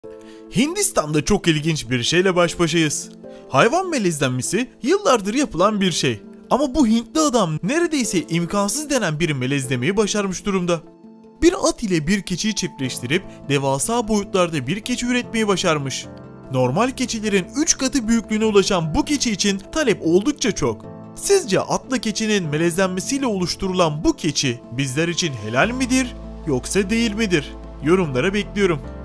Hindistan'da çok ilginç bir şeyle baş başayız. Hayvan melezlenmesi yıllardır yapılan bir şey. Ama bu Hintli adam neredeyse imkansız denen bir melezlemeyi başarmış durumda. Bir at ile bir keçiyi çiftleştirip devasa boyutlarda bir keçi üretmeyi başarmış. Normal keçilerin 3 katı büyüklüğüne ulaşan bu keçi için talep oldukça çok. Sizce atla keçinin melezlenmesiyle oluşturulan bu keçi bizler için helal midir yoksa değil midir? Yorumlara bekliyorum.